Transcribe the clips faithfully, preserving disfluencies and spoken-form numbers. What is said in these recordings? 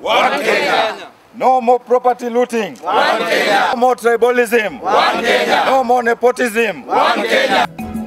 One Kenya. No more property looting. One Kenya. No more tribalism. One Kenya. No more nepotism. One Kenya.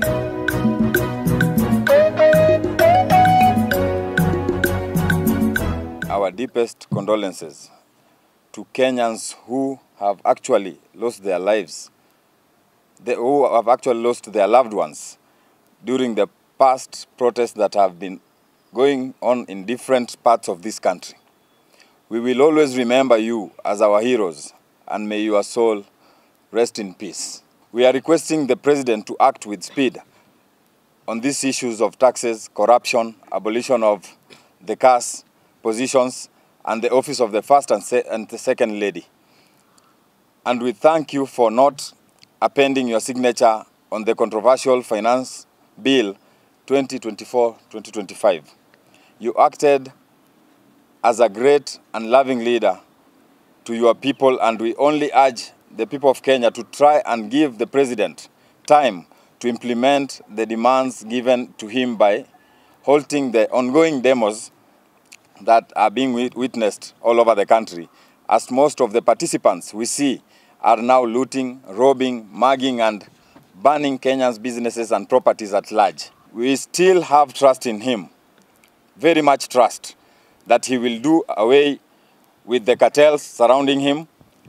Our deepest condolences to Kenyans who have actually lost their lives, they, who have actually lost their loved ones during the past protests that have been going on in different parts of this country. We will always remember you as our heroes, and may your soul rest in peace. We are requesting the President to act with speed on these issues of taxes, corruption, abolition of the caste positions, and the office of the First and, se and the Second Lady. And we thank you for not appending your signature on the controversial Finance Bill twenty twenty-four twenty twenty-five. You acted as a great and loving leader to your people, and we only urge the people of Kenya to try and give the President time to implement the demands given to him by halting the ongoing demos that are being witnessed all over the country, as most of the participants we see are now looting, robbing, mugging, and burning Kenya's businesses and properties at large. We still have trust in him, very much trust, that he will do away with the cartels surrounding him.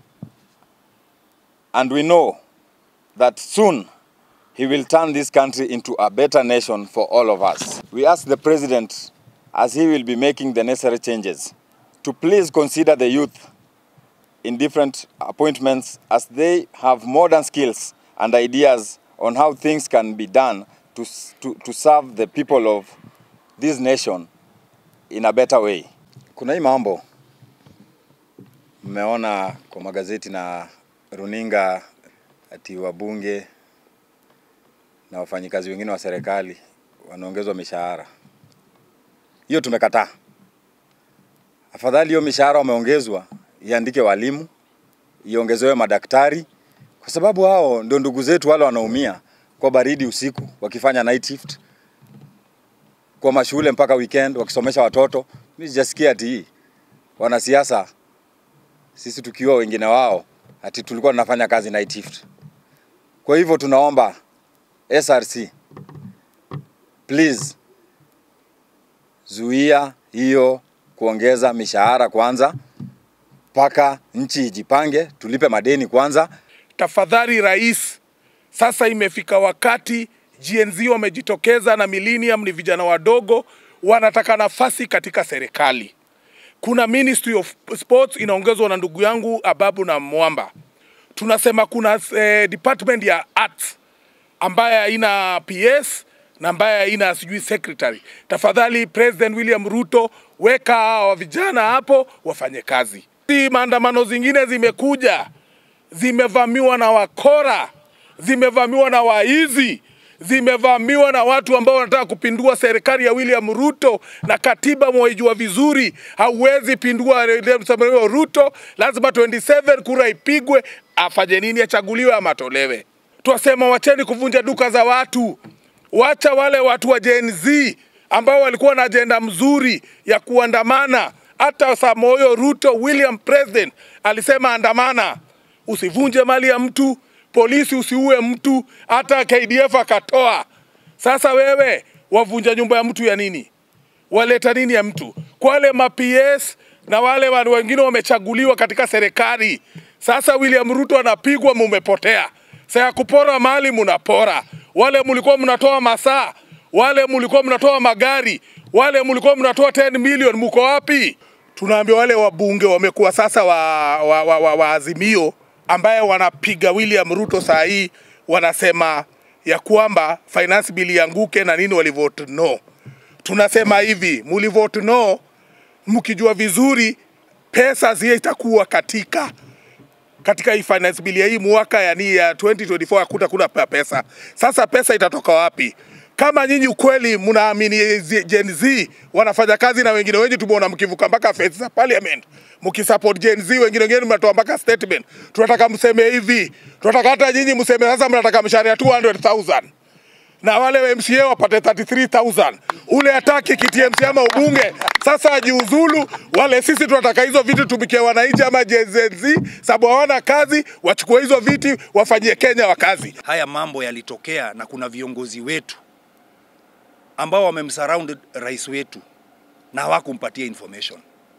And we know that soon he will turn this country into a better nation for all of us. We ask the President, as he will be making the necessary changes, to please consider the youth in different appointments, as they have modern skills and ideas on how things can be done to, to, to serve the people of this nation in a better way. Kuna hii mambo mmeona kwa magazeti na runinga ati wabunge na wafanyikazi wengine wa serikali wanaongezwa mishahara. Hiyo tumekataa. Afadhali hiyo mishahara wameongezwa iandike walimu, iongezewe madaktari, kwa sababu hao ndio ndugu zetu wale wanaumia kwa baridi usiku wakifanya night shift, kwa mashule mpaka weekend wakisomesha watoto. Mimi sijasikia ati wanasiasa sisi tukiwa wengine wao ati tulikuwa tunafanya kazi night shift. Kwa hivyo tunaomba S R C, please zuia hiyo kuongeza mishahara kwanza, paka nchi ijipange, tulipe madeni kwanza. Tafadhali rais, sasa imefika wakati Gen Z wamejitokeza na millennium ni vijana wadogo, wanataka nafasi katika serikali. Kuna Ministry of Sports inaongezwa na ndugu yangu Ababu na Mwamba. Tunasema kuna eh, department ya arts ambaye haina P S na ambaye haina sijui secretary. Tafadhali President William Ruto, weka hawa vijana hapo wafanye kazi. Maandamano zingine zimekuja, zimevamiwa na wakora, zimevamiwa na waizi, zimevamiwa na watu ambao wanataka kupindua serikali ya William Ruto, na katiba mwaijua vizuri, hauwezi pindua Ruto, lazima twenty-seven kura ipigwe, afanye nini, achaguliwe ama atolewe. Tuwasema wacheni kuvunja duka za watu, wacha wale watu wa Gen Z ambao walikuwa na agenda mzuri ya kuandamana. Hata Samoei Ruto, William President, alisema andamana, usivunje mali ya mtu, polisi usiue mtu, hata K D F akatoa. Sasa wewe wavunja nyumba ya mtu ya nini? Waleta nini ya mtu? Kwa wale ma P S na wale wengine wamechaguliwa katika serikali. Sasa William Ruto anapigwa, mumepotea. Sasa kupora mali munapora. Wale mulikuwa mnatoa masaa, wale mulikuwa mnatoa magari, wale mulikuwa mnatoa ten million, muko wapi? Tunaambia wale wabunge wamekuwa sasa wa, wa, wa, wa, wa Azimio ambaye wanapiga William Ruto saa hii, wanasema ya kwamba finance bill ianguke na nini, walivote no. Tunasema hivi, mulivote no mkijua vizuri pesa zile itakuwa katika katika hii finance bill ya hii mwaka yani ya twenty twenty-four, hakuta kuna pesa. Sasa pesa itatoka wapi? Kama nyinyi ukweli mnaamini Gen Z wanafanya kazi na wengine wengi tumeona mkivuka mpaka fence za parliament, mkisupport Gen Z, wengine wengine mnatoa mpaka statement. Tunataka mseme hivi, tunataka hata nyinyi mseme sasa mnataka mshahara ya two hundred thousand. na wale M C A wapate thirty-three thousand. Ule hataki kiti M C A ama ubunge, sasa ajiuzulu. Wale sisi tunataka hizo viti tumikie wananchi ama Gen Z, sababu hawana kazi, wachukue hizo viti wafanyie Kenya wa kazi. Haya mambo yalitokea na kuna viongozi wetu ambao wamemsurround rais wetu na hawakumpatia information.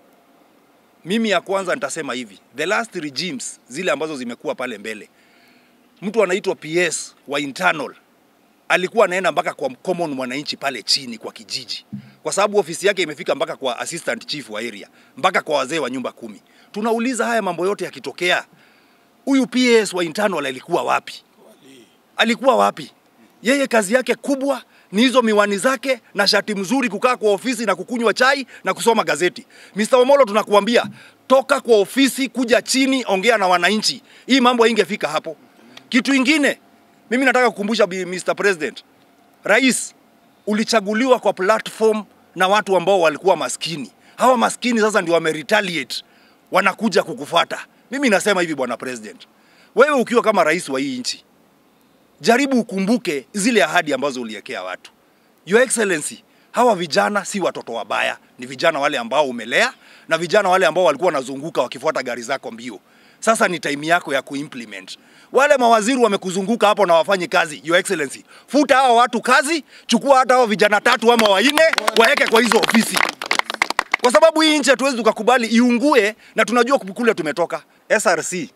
Mimi ya kwanza nitasema hivi, the last regimes zile ambazo zimekuwa pale mbele, mtu anaitwa P S wa internal alikuwa anaenda mpaka kwa common mwananchi pale chini kwa kijiji, kwa sababu ofisi yake imefika mpaka kwa assistant chief wa area, mpaka kwa wazee wa nyumba kumi. Tunauliza, haya mambo yote yakitokea, huyu P S wa internal alikuwa wapi? Alikuwa wapi? Yeye kazi yake kubwa ni hizo miwani zake na shati mzuri, kukaa kwa ofisi na kukunywa chai na kusoma gazeti. mister Omolo, tunakuambia toka kwa ofisi kuja chini, ongea na wananchi. Hii mambo haingefika hapo. Kitu ingine, mimi nataka kukumbusha mister President, rais ulichaguliwa kwa platform na watu ambao walikuwa maskini. Hawa maskini sasa ndio wameretaliate, wanakuja kukufuata. Mimi nasema hivi, bwana President, wewe ukiwa kama rais wa hii nchi, jaribu ukumbuke zile ahadi ambazo uliwekea watu. Your Excellency, hawa vijana si watoto wabaya, ni vijana wale ambao umelea na vijana wale ambao walikuwa wanazunguka wakifuata gari zako mbio. Sasa ni time yako ya kuimplement. Wale mawaziri wamekuzunguka hapo na wafanye kazi. Your Excellency, futa hawa watu kazi, chukua hata hao vijana tatu ama wanne waeke kwa hizo ofisi. Kwa sababu hii nchi hatuwezi tukakubali iungue, na tunajua kule tumetoka. S R C,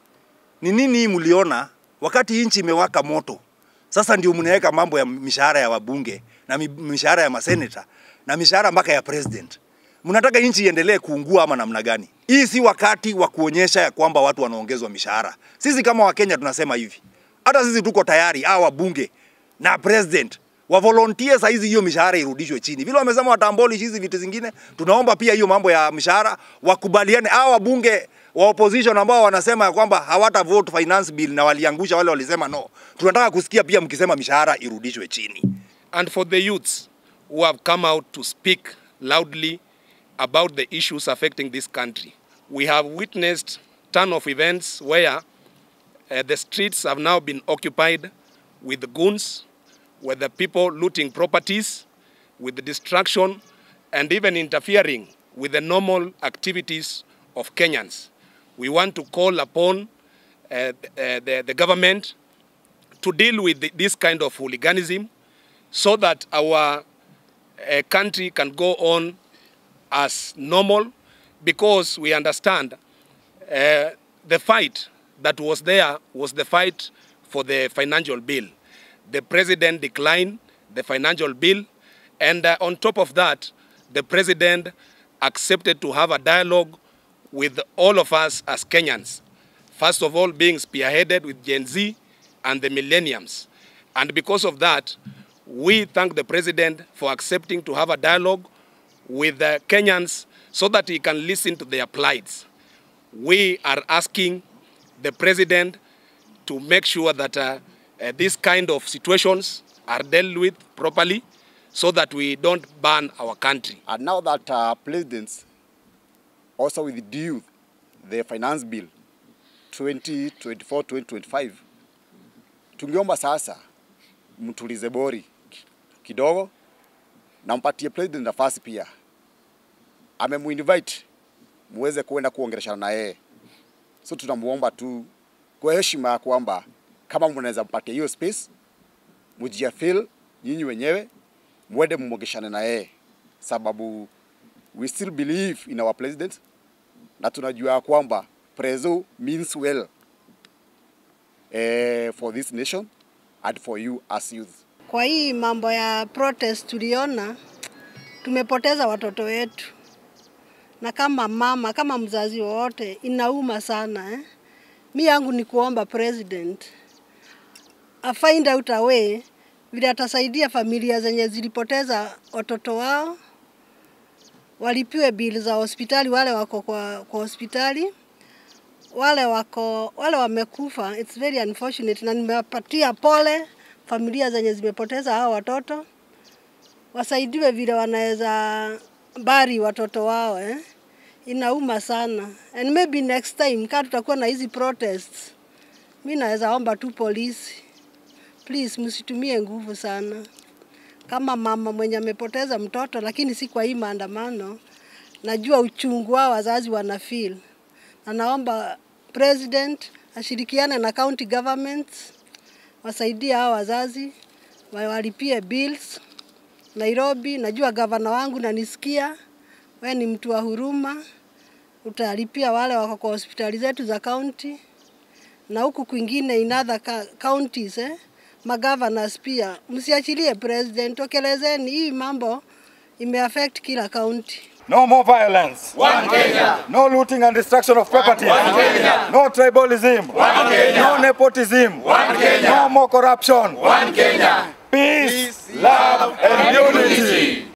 ni nini mliona wakati nchi imewaka moto? Sasa ndio mnaweka mambo ya mishahara ya wabunge na mishahara ya maseneta na mishahara mpaka ya president. Mnataka nchi iendelee kuungua ama namna gani? Hii si wakati wa kuonyesha ya kwamba watu wanaongezwa mishahara. Sisi kama Wakenya tunasema hivi, hata sisi tuko tayari hawa wabunge na president wa volunteer saa hizi hiyo mishahara irudishwe chini. Vile wamesema watambolish hizi vitu zingine, tunaomba pia hiyo mambo ya mishahara wakubaliane. Hawa wabunge wa opposition ambao wanasema ya kwamba hawata vote finance bill na waliangusha wale walisema no, tunataka kusikia pia mkisema mishahara irudishwe chini. And for the youths who have come out to speak loudly about the issues affecting this country, we have witnessed ton of events where uh, the streets have now been occupied with goons, with the people looting properties, with the destruction, and even interfering with the normal activities of Kenyans. We want to call upon uh, uh, the, the government to deal with the, this kind of hooliganism so that our uh, country can go on as normal, because we understand uh, the fight that was there was the fight for the financial bill. The president declined the financial bill, and uh, on top of that, the president accepted to have a dialogue with all of us as Kenyans. First of all, being spearheaded with Gen Z and the millenniums. And because of that, we thank the president for accepting to have a dialogue with the Kenyans so that he can listen to their plights. We are asking the president to make sure that uh, uh, these kind of situations are dealt with properly so that we don't burn our country. And now that uh, presidents also withdrew the finance bill twenty twenty-four twenty twenty-five, tungeomba sasa mtulize bori kidogo na mpatie president nafasi pia. Amemuinvite muweze kuenda kuongeleshana na yeye. So tunamuomba tu kwa heshima kwamba kama mnaweza mpatia hiyo space, mujia feel nyinyi wenyewe muende mumogeshane na yeye, sababu we still believe in our president na tunajua kwamba prezo means well eh, for this nation and for you as youth. Kwa hii mambo ya protest tuliona tumepoteza watoto wetu, na kama mama, kama mzazi wote inauma sana eh? Mi yangu ni kuomba president a find out a way vile atasaidia familia zenye zilipoteza watoto wao, walipiwe bill za hospitali, wale wako kwa, kwa hospitali, wale wako wale wamekufa. It's very unfortunate, na nimewapatia pole familia zenye zimepoteza hao watoto, wasaidiwe vile wanaweza bari watoto wao eh? Inauma sana. And maybe next time kama tutakuwa na hizi protests, mimi naweza omba tu polisi please msitumie nguvu sana. Kama mama mwenye amepoteza mtoto, lakini si kwa hii maandamano, najua uchungu wao wazazi wana feel. Na naomba president ashirikiane na county governments, wasaidie hao wazazi, walipie bills. Nairobi, najua gavana wangu nanisikia, wewe ni mtu wa huruma, utalipia wale wako kwa hospitali zetu za county. Na huku kwingine in other counties, eh, magovernors pia, msiachilie president, tokelezeni hii mambo imeaffect kila county. No more violence. One Kenya. No looting and destruction of property. One Kenya. No tribalism. One Kenya. No nepotism. One Kenya. No more corruption. One Kenya. Peace, love, and unity.